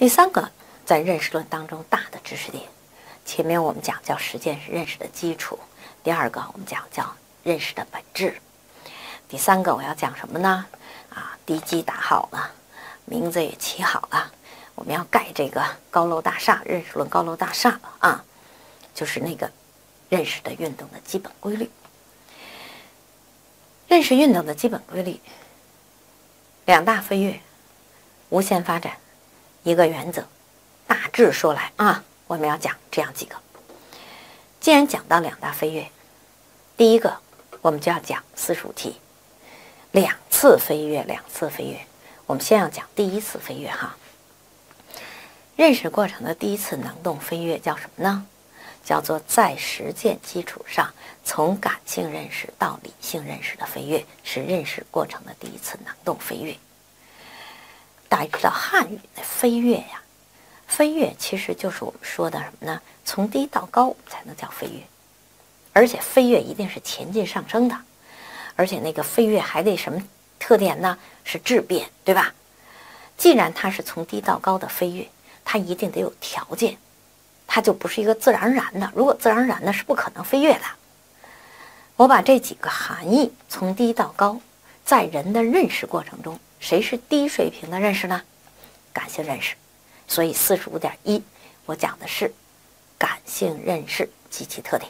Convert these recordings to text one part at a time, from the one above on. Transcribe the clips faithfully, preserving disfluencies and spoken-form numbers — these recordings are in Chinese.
第三个，在认识论当中大的知识点，前面我们讲叫实践是认识的基础，第二个我们讲叫认识的本质，第三个我要讲什么呢？啊，地基打好了，名字也起好了，我们要盖这个高楼大厦，认识论高楼大厦了啊，就是那个认识的运动的基本规律。认识运动的基本规律，两大飞跃，无限发展，一个原则。大致说来啊，我们要讲这样几个。既然讲到两大飞跃，第一个我们就要讲四十五题，两次飞跃，两次飞跃。我们先要讲第一次飞跃哈。认识过程的第一次能动飞跃叫什么呢？叫做在实践基础上从感性认识到理性认识的飞跃，是认识过程的第一次能动飞跃。大家知道汉语的飞跃呀，飞跃其实就是我们说的什么呢？从低到高才能叫飞跃，而且飞跃一定是前进上升的，而且那个飞跃还得什么特点呢？是质变，对吧？既然它是从低到高的飞跃，它一定得有条件，它就不是一个自然而然的。如果自然而然的，是不可能飞跃的。我把这几个含义从低到高，在人的认识过程中，谁是低水平的认识呢？感性认识。所以四十五点一我讲的是感性认识及其特点。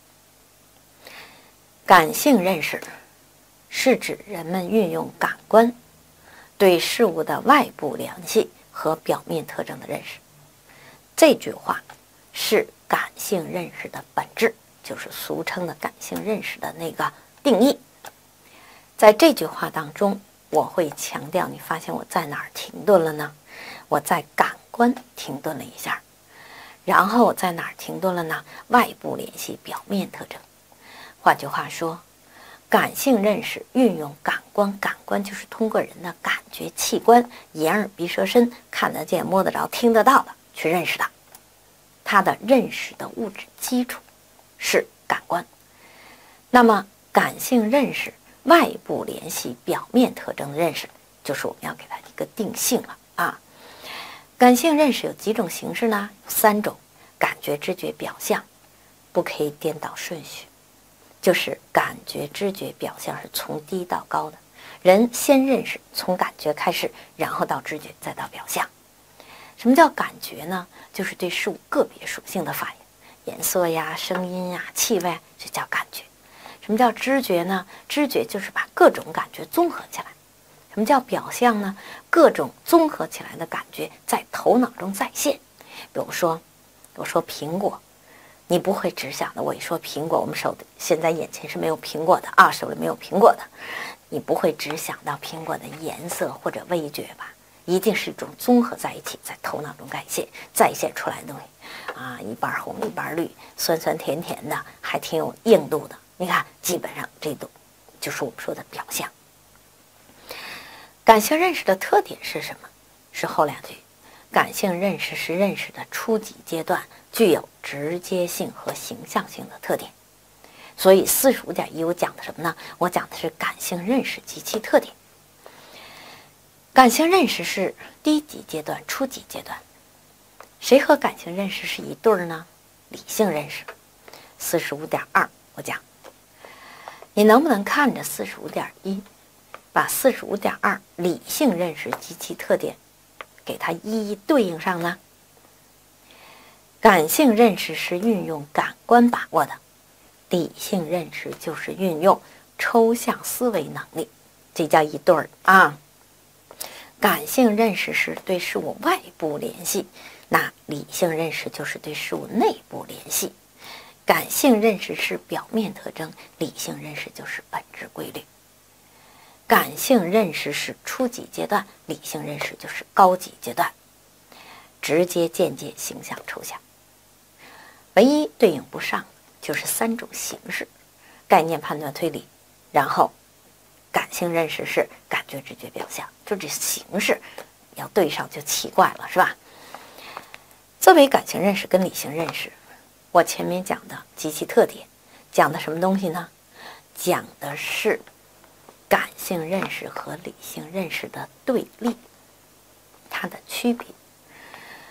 感性认识是指人们运用感官对事物的外部联系和表面特征的认识。这句话是感性认识的本质，就是俗称的感性认识的那个定义。在这句话当中，我会强调，你发现我在哪儿停顿了呢？我在感官停顿了一下，然后我在哪儿停顿了呢？外部联系，表面特征。换句话说，感性认识运用感官，感官就是通过人的感觉器官，眼耳鼻舌身，看得见、摸得着、听得到的去认识的。它的认识的物质基础是感官。那么感性认识外部联系、表面特征的认识，就是我们要给它一个定性了啊。感性认识有几种形式呢？有三种：感觉、知觉、表象，不可以颠倒顺序。就是感觉、知觉、表象是从低到高的，人先认识，从感觉开始，然后到知觉，再到表象。什么叫感觉呢？就是对事物个别属性的反应，颜色呀、声音呀、气味，这叫感觉。什么叫知觉呢？知觉就是把各种感觉综合起来。什么叫表象呢？各种综合起来的感觉在头脑中再现。比如说，我说苹果，你不会只想的，我一说苹果，我们手的现在眼前是没有苹果的啊，手里没有苹果的，你不会只想到苹果的颜色或者味觉吧？一定是一种综合在一起，在头脑中再现再现出来的东西啊，一半红一半绿，酸酸甜甜的，还挺有硬度的。你看，基本上这都就是我们说的表象。感性认识的特点是什么？是后两句。感性认识是认识的初级阶段，具有直接性和形象性的特点。所以四十五点一我讲的什么呢？我讲的是感性认识及其特点。感性认识是低级阶段、初级阶段。谁和感性认识是一对儿呢？理性认识。四十五点二我讲，你能不能看着四十五点一，把四十五点二理性认识及其特点给它一一对应上呢？感性认识是运用感官把握的，理性认识就是运用抽象思维能力，这叫一对儿啊。感性认识是对事物外部联系，那理性认识就是对事物内部联系。感性认识是表面特征，理性认识就是本质规律。感性认识是初级阶段，理性认识就是高级阶段。直接、间接、形象、抽象，唯一对应不上就是三种形式：概念、判断、推理，然后感性认识是感觉、知觉、表象，就这形式要对上就奇怪了，是吧？作为感性认识跟理性认识，我前面讲的及其特点，讲的什么东西呢？讲的是感性认识和理性认识的对立，它的区别。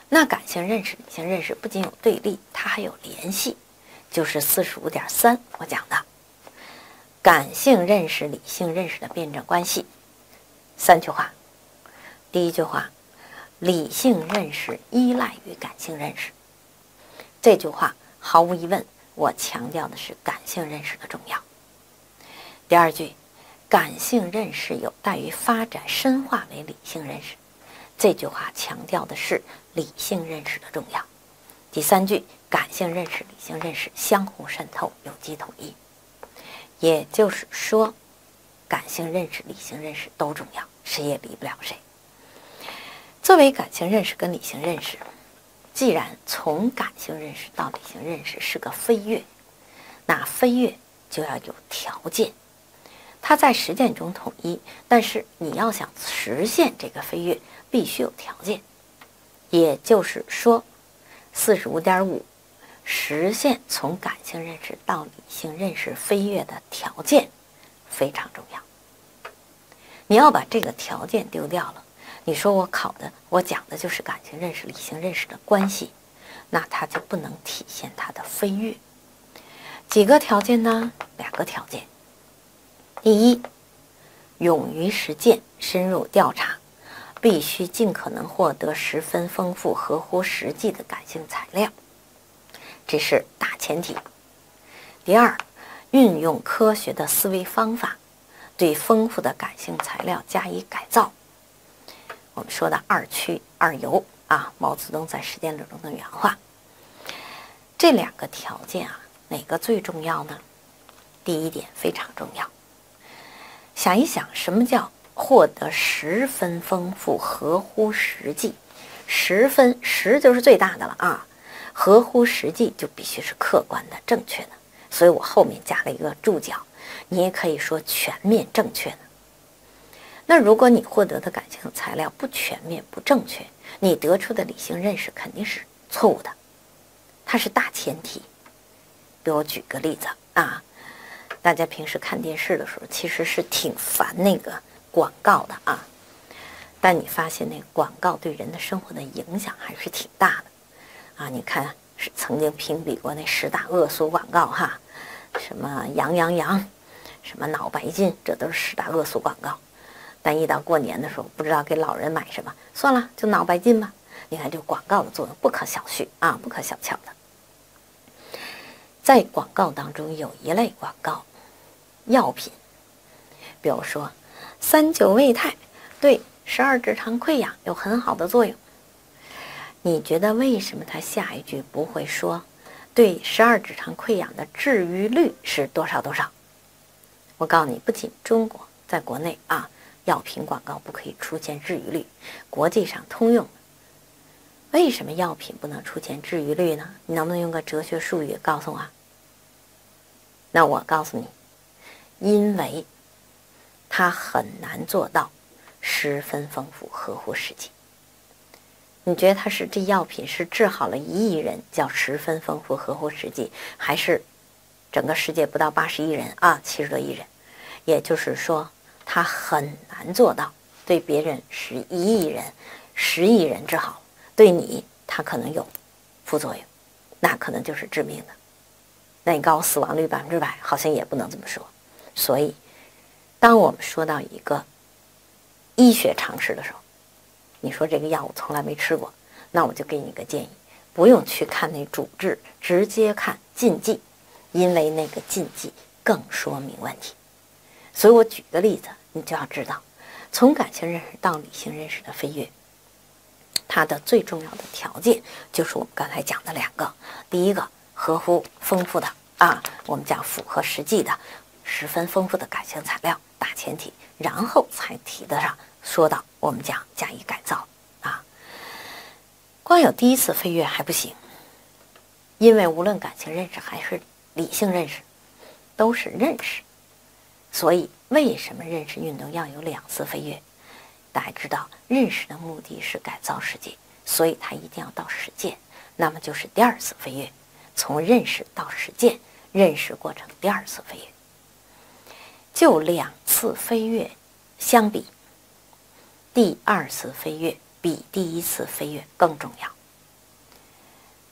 那感性认识、理性认识不仅有对立，它还有联系，就是四十五点三我讲的感性认识、理性认识的辩证关系。三句话。第一句话，理性认识依赖于感性认识。这句话毫无疑问，我强调的是感性认识的重要。第二句，感性认识有待于发展深化为理性认识。这句话强调的是理性认识的重要。第三句，感性认识、理性认识相互渗透，有机统一。也就是说，感性认识、理性认识都重要，谁也离不了谁。作为感性认识跟理性认识，既然从感性认识到理性认识是个飞跃，那飞跃就要有条件。它在实践中统一，但是你要想实现这个飞跃，必须有条件。也就是说，四十五点五实现从感性认识到理性认识飞跃的条件非常重要。你要把这个条件丢掉了，你说我考的我讲的就是感性认识、理性认识的关系，那它就不能体现它的飞跃。几个条件呢？两个条件。第一，勇于实践，深入调查，必须尽可能获得十分丰富、合乎实际的感性材料，这是大前提。第二，运用科学的思维方法，对丰富的感性材料加以改造。我们说的二趋二游啊，毛泽东在实践论中的原话。这两个条件啊，哪个最重要呢？第一点非常重要。想一想，什么叫获得十分丰富、合乎实际？十分，十就是最大的了啊，合乎实际就必须是客观的、正确的。所以我后面加了一个注脚，你也可以说全面正确的。那如果你获得的感性材料不全面、不正确，你得出的理性认识肯定是错误的，它是大前提。给我举个例子啊，大家平时看电视的时候，其实是挺烦那个广告的啊，但你发现那个广告对人的生活的影响还是挺大的啊。你看，是曾经评比过那十大恶俗广告哈，什么羊羊羊，什么脑白金，这都是十大恶俗广告。但一到过年的时候，不知道给老人买什么，算了，就脑白金吧。你看这广告的作用不可小觑啊，不可小瞧的。在广告当中有一类广告，药品，比如说三九胃泰对十二指肠溃疡有很好的作用。你觉得为什么他下一句不会说对十二指肠溃疡的治愈率是多少多少？我告诉你，不仅中国，在国内啊，药品广告不可以出现治愈率，国际上通用。为什么药品不能出现治愈率呢？你能不能用个哲学术语告诉我？那我告诉你，因为它很难做到十分丰富、合乎实际。你觉得它是这药品是治好了一亿人叫十分丰富、合乎实际，还是整个世界不到八十亿人啊，七十多亿人？也就是说，它很难做到对别人是一亿人、十亿人治好，对你它可能有副作用，那可能就是致命的。那你告诉我死亡率百分之百，好像也不能这么说。所以，当我们说到一个医学常识的时候，你说这个药我从来没吃过，那我就给你一个建议，不用去看那主治，直接看禁忌，因为那个禁忌更说明问题。所以我举个例子，你就要知道，从感性认识到理性认识的飞跃，它的最重要的条件就是我们刚才讲的两个。第一个，合乎丰富的啊，我们讲符合实际的十分丰富的感性材料，大前提，然后才提得上说到我们讲加以改造啊。光有第一次飞跃还不行，因为无论感性认识还是理性认识都是认识，所以为什么认识运动要有两次飞跃？大家知道，认识的目的是改造世界，所以它一定要到实践，那么就是第二次飞跃。从认识到实践，认识过程第二次飞跃。就两次飞跃相比，第二次飞跃比第一次飞跃更重要。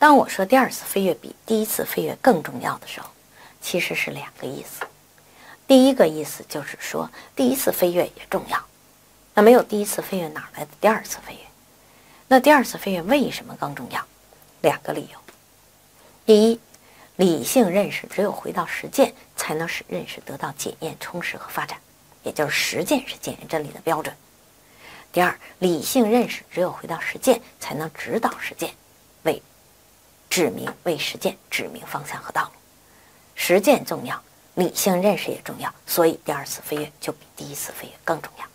当我说第二次飞跃比第一次飞跃更重要的时候，其实是两个意思。第一个意思就是说，第一次飞跃也重要，那没有第一次飞跃，哪来的第二次飞跃？那第二次飞跃为什么更重要？两个理由。第一，理性认识只有回到实践，才能使认识得到检验、充实和发展，也就是实践是检验真理的标准。第二，理性认识只有回到实践，才能指导实践，为指明为实践指明方向和道路。实践重要，理性认识也重要，所以第二次飞跃就比第一次飞跃更重要。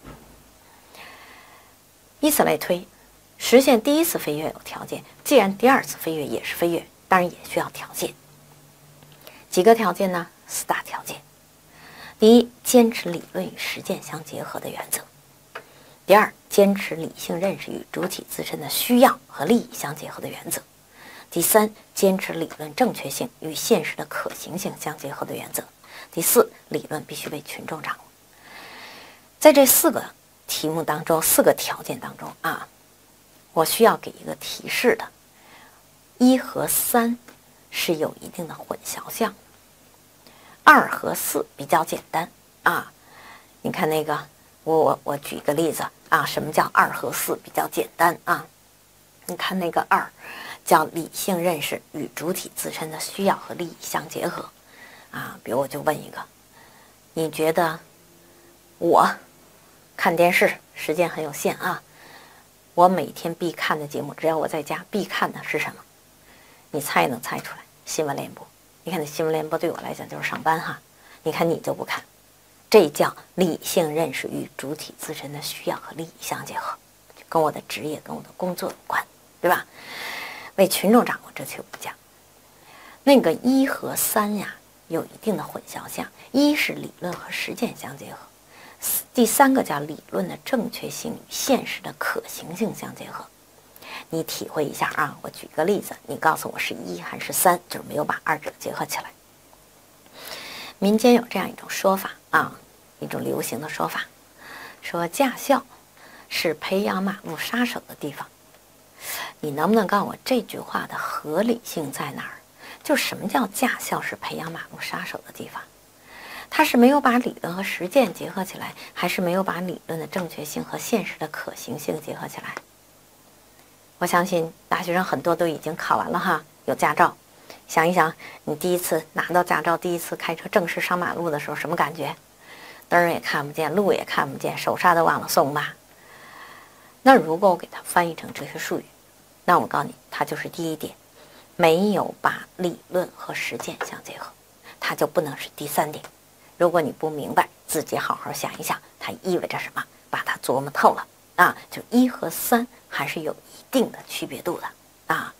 以此类推，实现第一次飞跃有条件，既然第二次飞跃也是飞跃，当然也需要条件。几个条件呢？四大条件。第一，坚持理论与实践相结合的原则。第二，坚持理性认识与主体自身的需要和利益相结合的原则。第三，坚持理论正确性与现实的可行性相结合的原则。第四，理论必须被群众掌握。在这四个题目当中，四个条件当中啊，我需要给一个提示的，一和三是有一定的混淆项，二和四比较简单啊。你看那个，我我我举个例子啊，什么叫二和四比较简单啊？你看那个二，叫理性认识与主体自身的需要和利益相结合啊。比如我就问一个，你觉得我看电视时间很有限啊，我每天必看的节目，只要我在家必看的是什么？你猜能猜出来？新闻联播。你看那新闻联播对我来讲就是上班哈，你看你就不看，这叫理性认识与主体自身的需要和利益相结合，跟我的职业跟我的工作有关，对吧？为群众掌握，这就不讲。那个一和三呀，有一定的混淆项，一是理论和实践相结合，第三个叫理论的正确性与现实的可行性相结合。你体会一下啊，我举个例子，你告诉我是一还是三，就是没有把二者结合起来。民间有这样一种说法啊，一种流行的说法，说驾校是培养马路杀手的地方。你能不能告诉我这句话的合理性在哪儿？就什么叫驾校是培养马路杀手的地方？它是没有把理论和实践结合起来，还是没有把理论的正确性和现实的可行性结合起来？我相信大学生很多都已经考完了哈，有驾照。想一想，你第一次拿到驾照，第一次开车正式上马路的时候，什么感觉？灯也看不见，路也看不见，手刹都忘了松吧？那如果我给它翻译成哲学术语，那我告诉你，它就是第一点，没有把理论和实践相结合，它就不能是第三点。如果你不明白，自己好好想一想，它意味着什么，把它琢磨透了啊，就一和三还是有一定的区别度的啊。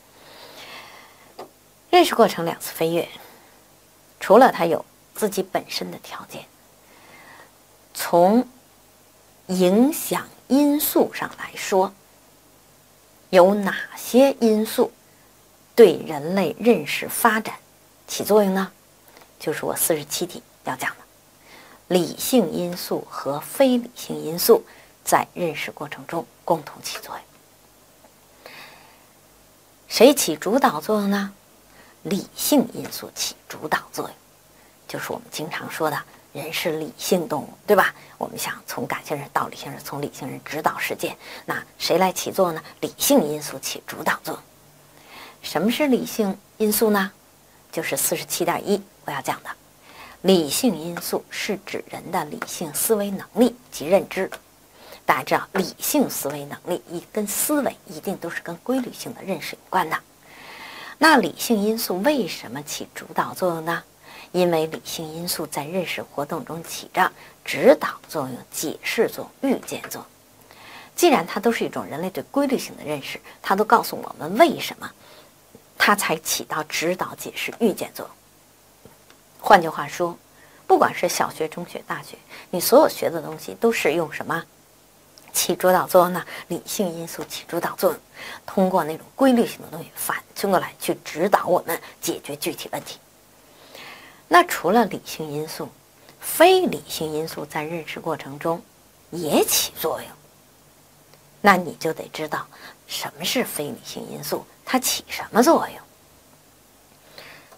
认识过程两次飞跃，除了它有自己本身的条件，从影响因素上来说，有哪些因素对人类认识发展起作用呢？就是我四十七题要讲的，理性因素和非理性因素在认识过程中共同起作用。谁起主导作用呢？理性因素起主导作用，就是我们经常说的人是理性动物，对吧？我们想从感性人到理性人，从理性人指导实践，那谁来起作用呢？理性因素起主导作用。什么是理性因素呢？就是四十七点一我要讲的，理性因素是指人的理性思维能力及认知。大家知道，理性思维能力一跟思维一定都是跟规律性的认识有关的。那理性因素为什么起主导作用呢？因为理性因素在认识活动中起着指导作用、解释作用、预见作用。既然它都是一种人类对规律性的认识，它都告诉我们为什么它才起到指导、解释、预见作用。换句话说，不管是小学、中学、大学，你所有学的东西都是用什么起主导作用呢？理性因素起主导作用，通过那种规律性的东西反推过来去指导我们解决具体问题。那除了理性因素，非理性因素在认识过程中也起作用。那你就得知道什么是非理性因素，它起什么作用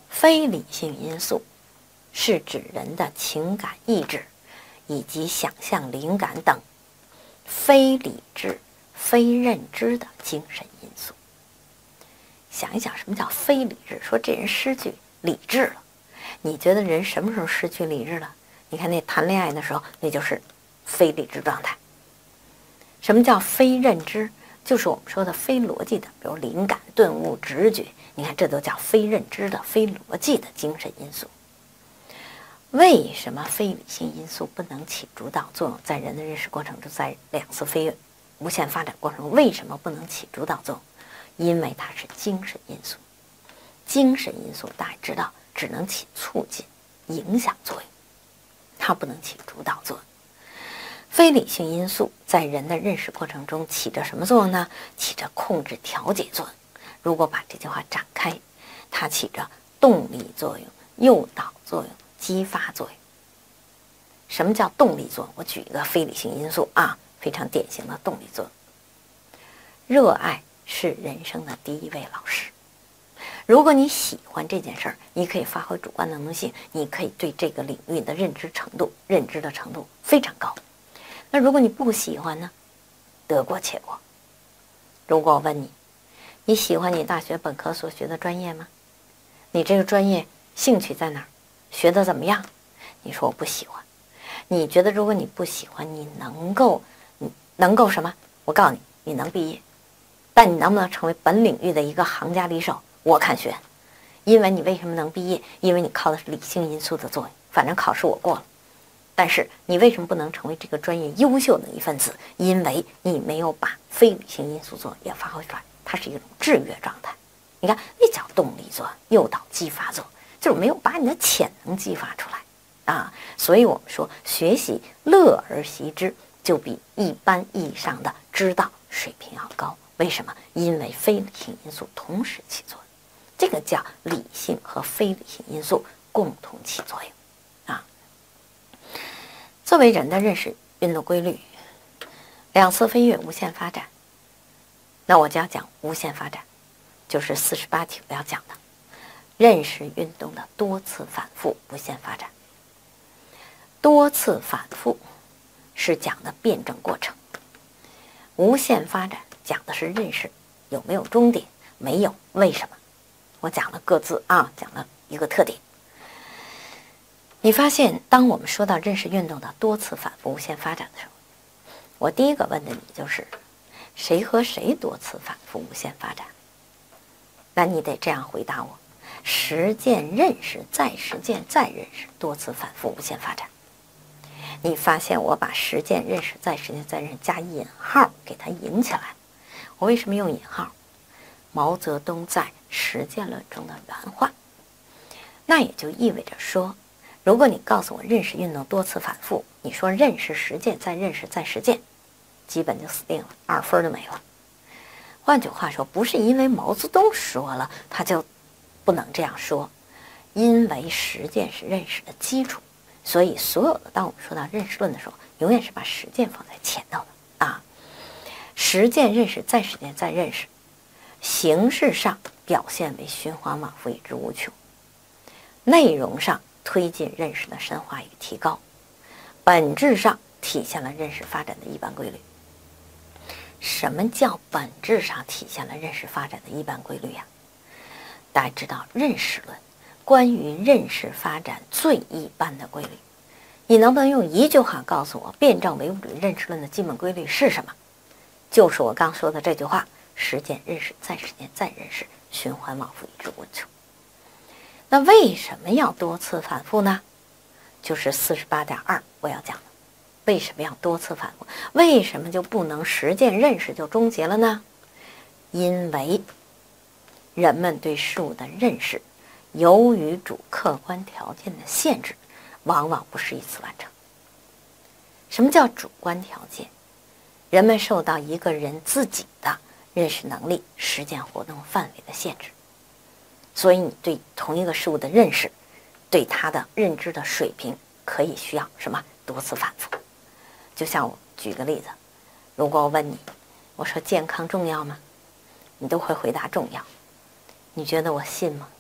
非理性因素是指人的情感意志以及想象灵感等非理智、非认知的精神因素。想一想，什么叫非理智？说这人失去理智了。你觉得人什么时候失去理智了？你看那谈恋爱的时候，那就是非理智状态。什么叫非认知？就是我们说的非逻辑的，比如灵感、顿悟、直觉。你看，这都叫非认知的、非逻辑的精神因素。为什么非理性因素不能起主导作用？在人的认识过程中，在两次飞跃无限发展过程中，为什么不能起主导作用？因为它是精神因素。精神因素大家知道，只能起促进、影响作用，它不能起主导作用。非理性因素在人的认识过程中起着什么作用呢？起着控制、调节作用。如果把这句话展开，它起着动力作用、诱导作用、激发作用。什么叫动力作用？我举一个非理性因素啊，非常典型的动力作用。热爱是人生的第一位老师。如果你喜欢这件事儿，你可以发挥主观能动性，你可以对这个领域的认知程度、认知的程度非常高。那如果你不喜欢呢？得过且过。如果我问你，你喜欢你大学本科所学的专业吗？你这个专业兴趣在哪儿？学得怎么样？你说我不喜欢。你觉得如果你不喜欢，你能够你能够什么？我告诉你，你能毕业，但你能不能成为本领域的一个行家里手？我看悬。因为你为什么能毕业？因为你靠的是理性因素的作用。反正考试我过了，但是你为什么不能成为这个专业优秀的一份子？因为你没有把非理性因素作用也发挥出来，它是一种制约状态。你看，那叫动力作用、诱导、激发作用，就是没有把你的潜能激发出来啊。所以我们说，学习乐而习之，就比一般意义上的知道水平要高。为什么？因为非理性因素同时起作用，这个叫理性和非理性因素共同起作用啊。作为人的认识运动规律，两次飞跃无限发展，那我就要讲无限发展，就是四十八题我要讲的认识运动的多次反复无限发展。多次反复是讲的辩证过程，无限发展讲的是认识有没有终点，没有，为什么？我讲了各自啊，讲了一个特点。你发现，当我们说到认识运动的多次反复无限发展的时候，我第一个问的你就是，谁和谁多次反复无限发展？那你得这样回答我：实践、认识、再实践、再认识，多次反复无限发展。你发现我把实践、认识、再实践、再认识加引号给它引起来，我为什么用引号？毛泽东在实践论中的原话。那也就意味着说，如果你告诉我认识运动多次反复，你说认识、实践、再认识、再实践，基本就死定了，二分就没了。换句话说，不是因为毛泽东说了他就不能这样说，因为实践是认识的基础，所以所有的当我们说到认识论的时候，永远是把实践放在前头的啊。实践、认识、再实践、再认识，形式上表现为循环往复，以至无穷；内容上推进认识的深化与提高，本质上体现了认识发展的一般规律。什么叫本质上体现了认识发展的一般规律呀？大家知道认识论关于认识发展最一般的规律，你能不能用一句话告诉我辩证唯物主义认识论的基本规律是什么？就是我刚说的这句话：实践、认识、再实践、再认识，循环往复，以至无穷。那为什么要多次反复呢？就是四十八点二我要讲的。为什么要多次反复？为什么就不能实践认识就终结了呢？因为人们对事物的认识，由于主客观条件的限制，往往不是一次完成。什么叫主观条件？人们受到一个人自己的认识能力、实践活动范围的限制，所以你对同一个事物的认识，对它的认知的水平，可以需要什么多次反复。就像我举个例子，如果我问你，我说健康重要吗？你都会回答重要。你觉得我信吗？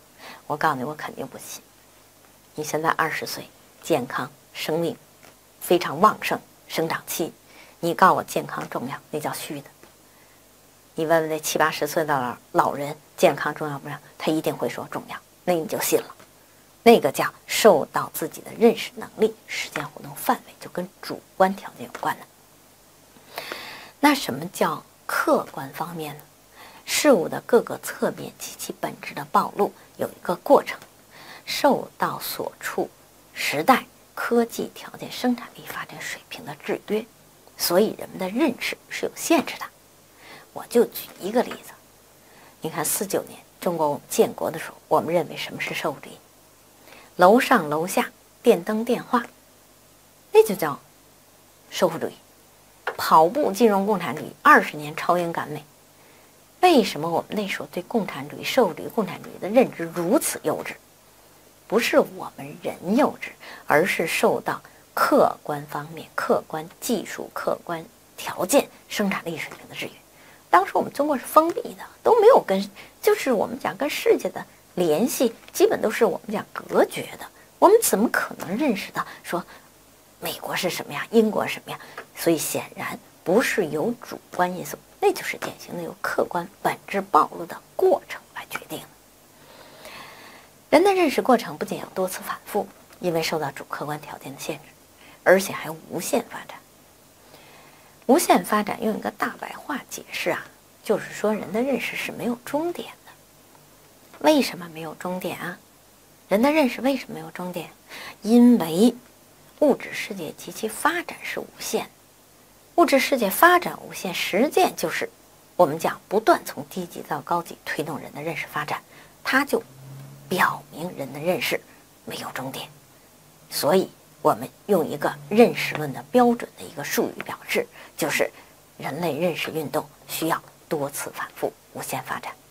我告诉你，我肯定不信。你现在二十岁，健康，生命非常旺盛，生长期，你告诉我健康重要，那叫虚的。你问问那七八十岁的老老人，健康重要不重要？他一定会说重要，那你就信了。那个叫受到自己的认识能力、时间活动范围，就跟主观条件有关了。那什么叫客观方面呢？事物的各个侧面及其本质的暴露有一个过程，受到所处时代、科技条件、生产力发展水平的制约，所以人们的认识是有限制的。我就举一个例子，你看四九年中国建国的时候，我们认为什么是社会主义？楼上楼下电灯电话，那就叫社会主义。跑步进入共产主义，二十年超英赶美。为什么我们那时候对共产主义、社会主义、共产主义的认知如此幼稚？不是我们人幼稚，而是受到客观方面、客观技术、客观条件、生产力水平的制约。当时我们中国是封闭的，都没有跟，就是我们讲跟世界的联系，基本都是我们讲隔绝的。我们怎么可能认识到说美国是什么呀，英国是什么呀？所以显然不是由主观因素，那就是典型的由客观本质暴露的过程来决定的。人的认识过程不仅要多次反复，因为受到主客观条件的限制，而且还无限发展。无限发展用一个大白话解释啊，就是说人的认识是没有终点的。为什么没有终点啊？人的认识为什么没有终点？因为物质世界及其发展是无限，物质世界发展无限，实践就是我们讲不断从低级到高级推动人的认识发展，它就表明人的认识没有终点。所以我们用一个认识论的标准的一个术语表示，就是人类认识运动需要多次反复无限发展。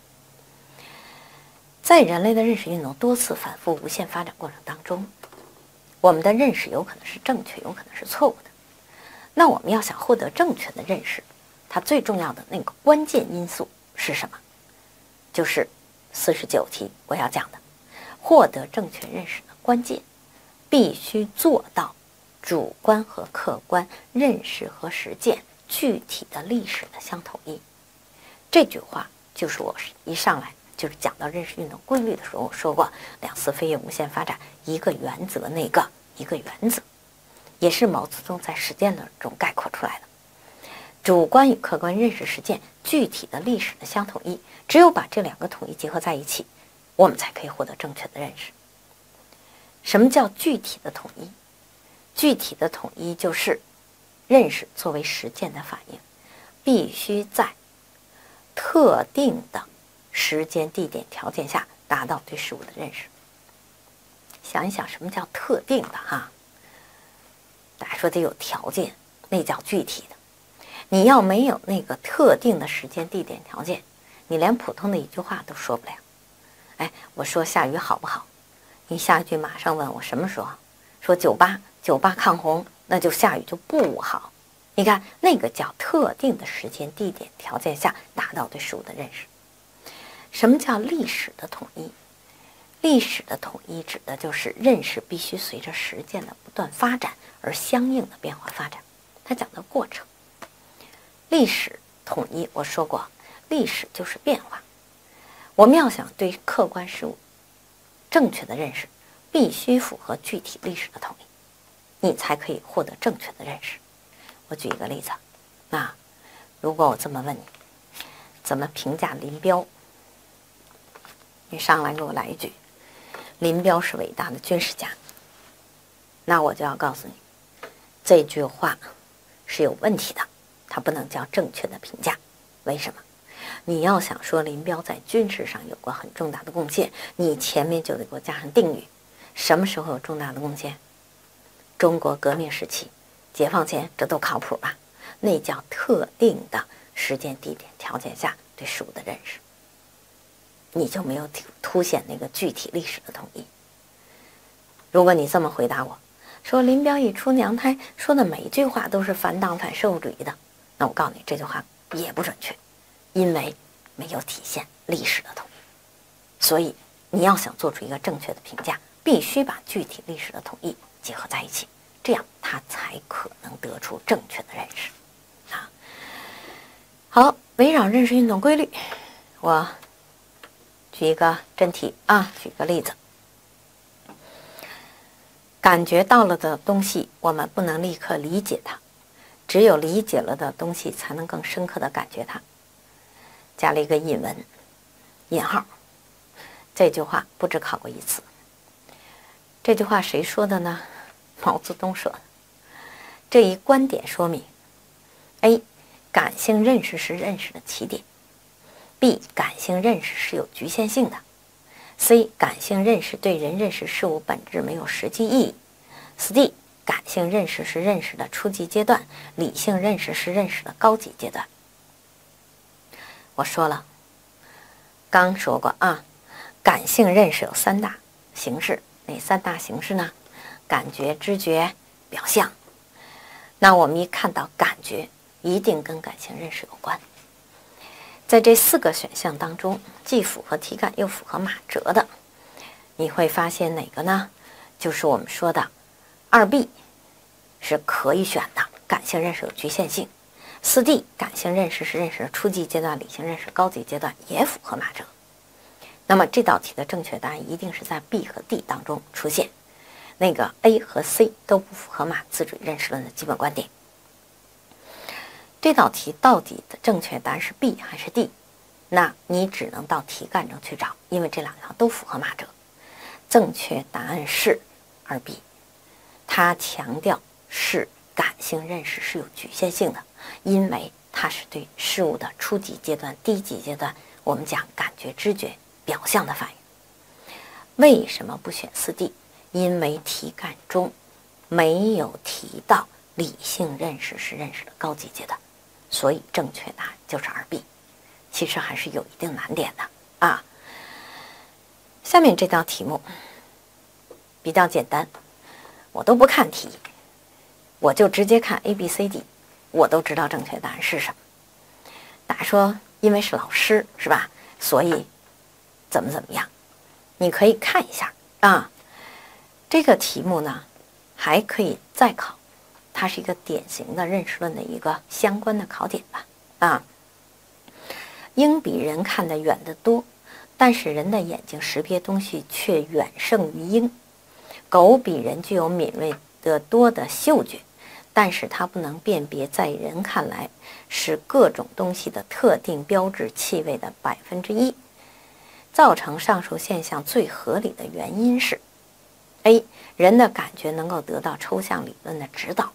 在人类的认识运动多次反复无限发展过程当中，我们的认识有可能是正确，有可能是错误的。那我们要想获得正确的认识，它最重要的那个关键因素是什么？就是四十九题我要讲的，获得正确认识的关键必须做到主观和客观、认识和实践具体的历史的相统一。这句话就是我一上来就是讲到认识运动规律的时候，我说过两次飞跃无限发展一个原则，那个一个原则，也是毛泽东在实践论中概括出来的。主观与客观认识实践具体的历史的相统一，只有把这两个统一结合在一起，我们才可以获得正确的认识。什么叫具体的统一？具体的统一就是认识作为实践的反应，必须在特定的时间、地点、条件下达到对事物的认识。想一想什么叫特定的哈？大家说得有条件，那叫具体的。你要没有那个特定的时间、地点、条件，你连普通的一句话都说不了。哎，我说下雨好不好？你下一句马上问我什么时候？说九八九八抗洪，那就下雨就不好。你看那个叫特定的时间、地点、条件下达到对事物的认识。什么叫历史的统一？历史的统一指的就是认识必须随着实践的不断发展而相应的变化发展，它讲的过程。历史统一我说过，历史就是变化。我们要想对客观事物正确的认识，必须符合具体历史的统一，你才可以获得正确的认识。我举一个例子，那如果我这么问你，怎么评价林彪？你上来给我来一句，林彪是伟大的军事家，那我就要告诉你，这句话是有问题的，它不能叫正确的评价。为什么？你要想说林彪在军事上有过很重大的贡献，你前面就得给我加上定语。什么时候有重大的贡献？中国革命时期、解放前，这都靠谱吧？那叫特定的时间、地点、条件下对事物的认识，你就没有凸显那个具体历史的统一。如果你这么回答我，说林彪一出娘胎说的每一句话都是反党反社会主义的，那我告诉你，这句话也不准确，因为没有体现历史的统一。所以你要想做出一个正确的评价，必须把具体历史的统一结合在一起，这样它才可能得出正确的认识啊。好，围绕认识运动规律，我举一个真题啊，举个例子。感觉到了的东西，我们不能立刻理解它，只有理解了的东西，才能更深刻的感觉它。加了一个引文，引号。这句话不止考过一次。这句话谁说的呢？毛泽东说的。这一观点说明 ：A. 感性认识是认识的起点 ；B. 感性认识是有局限性的 ；C. 感性认识对人认识事物本质没有实际意义 ；D. 感性认识是认识的初级阶段，理性认识是认识的高级阶段。我说了，刚说过啊。感性认识有三大形式，哪三大形式呢？感觉、知觉、表象。那我们一看到感觉，一定跟感性认识有关。在这四个选项当中，既符合题干又符合马哲的，你会发现哪个呢？就是我们说的二 B 是可以选的，感性认识有局限性。四 D 感性认识是认识的初级阶段，理性认识高级阶段，也符合马哲。那么这道题的正确答案一定是在 B 和 D 当中出现，那个 A 和 C 都不符合马自主认识论的基本观点。这道题到底的正确答案是 B 还是 D？ 那你只能到题干中去找，因为这两条都符合马哲。正确答案是二 B， 它强调是感性认识是有局限性的，因为它是对事物的初级阶段、低级阶段，我们讲感觉、知觉、表象的反应。为什么不选四 D？ 因为题干中没有提到理性认识是认识的高级阶段，所以正确答案就是二 B。 其实还是有一定难点的啊。下面这道题目比较简单，我都不看题，我就直接看 A B C D， 我都知道正确答案是什么。大家说因为是老师是吧，所以怎么怎么样，你可以看一下啊。这个题目呢还可以再考，它是一个典型的认识论的一个相关的考点吧啊。鹰比人看得远得多，但是人的眼睛识别东西却远胜于鹰。狗比人具有敏锐得多的嗅觉，但是它不能辨别在人看来是各种东西的特定标志气味的百分之一。造成上述现象最合理的原因是 A. 人的感觉能够得到抽象理论的指导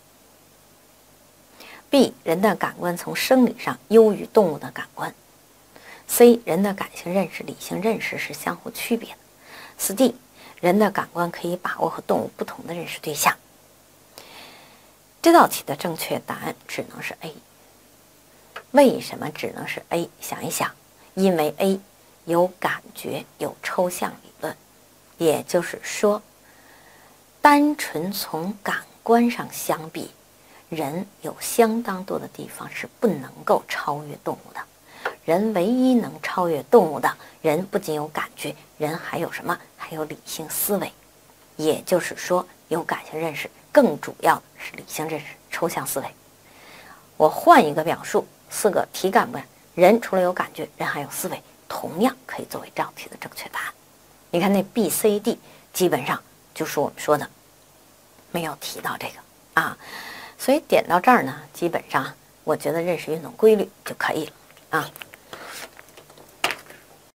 B. 人的感官从生理上优于动物的感官 C. 人的感性认识、理性认识是相互区别的 四 D. 人的感官可以把握和动物不同的认识对象。这道题的正确答案只能是 A。 为什么只能是 A？ 想一想，因为 A 有感觉，有抽象理论，也就是说单纯从感官上相比，人有相当多的地方是不能够超越动物的。人唯一能超越动物的，人不仅有感觉，人还有什么？还有理性思维。也就是说有感性认识，更主要的是理性认识、抽象思维。我换一个表述，四个题干部分，人除了有感觉，人还有思维，同样可以作为这道题的正确答案。你看那 B、C、D 基本上就是我们说的没有提到这个啊，所以点到这儿呢，基本上我觉得认识运动规律就可以了啊。